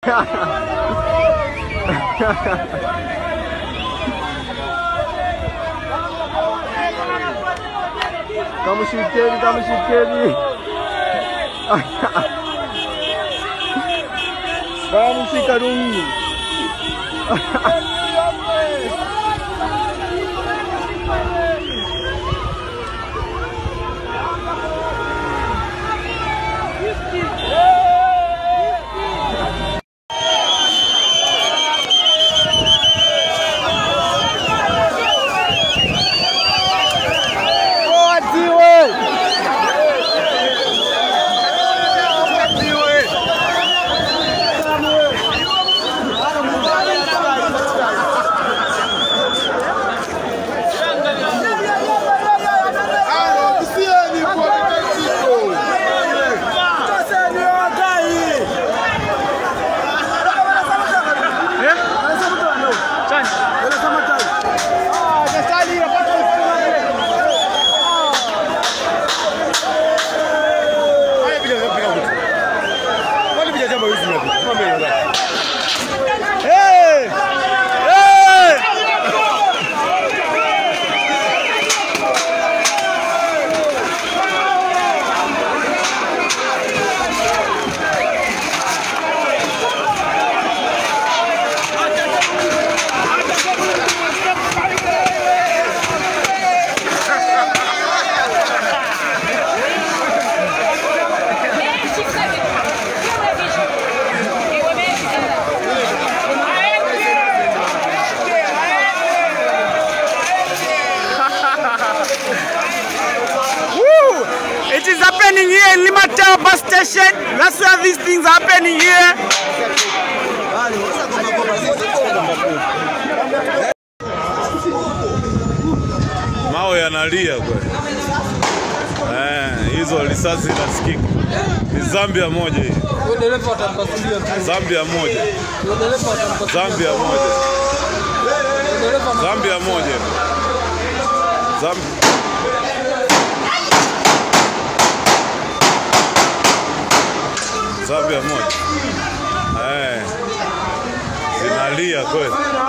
Kamshikeni. Kamshika rungu. It is happening here in Limata bus station. That's where these things are happening here. Mawe yanalia kweli. Hizo risasi zinasikika. Ni Zambia moja hii. Zambia moja. Zambia moja. Zambia moja. Zambia moja. Zinalia kweli.